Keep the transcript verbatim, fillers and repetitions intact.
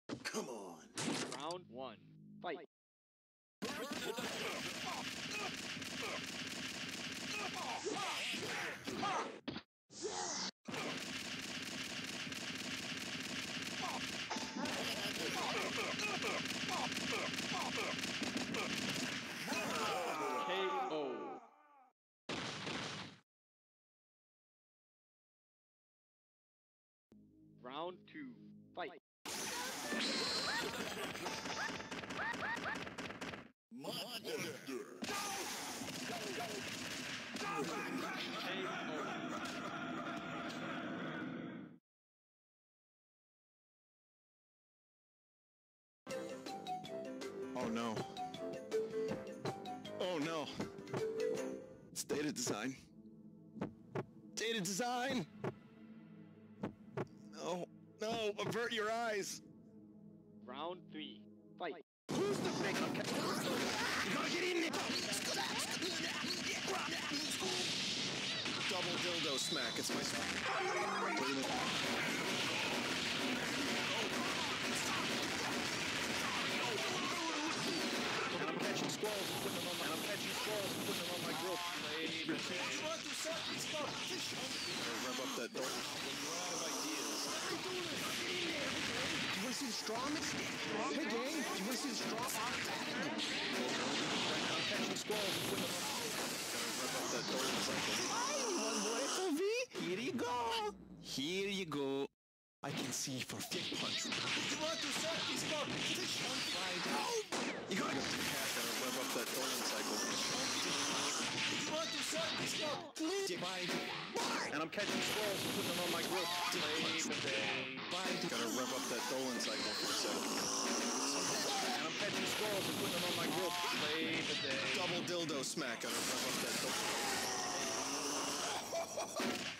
Come on. Round one. Fight. K O. Round two. Fight. Monster. K O. Oh no. Oh no. It's data design. Data design! No. No, avert your eyes! Round three. Fight. Who's the big... You gotta get in there! Double dildo smack, it's my smack. Wait a minute. And I'm catching squirrels and putting them on my... And I'm catching squirrels and putting them on my grill. You want to suck these fucking rev up that door. When you run out of ideas. You wanna see the straw mix? Hey gang, you wanna see the straw? I'm catching squirrels and putting them on my... Rev up that door. Hi, one boy V. Here you go. Here you go. I can see for dick punch. You want to suck these fucking fish? You gotta get the cat that'll rev up that Dolan cycle. You want to suck these fucking fish? And I'm catching squirrels and putting them on my grill. Gotta rev up that Dolan cycle for a second. And I'm catching squirrels and putting them on my grill. Double dildo smack. Gotta rev up that Dolan.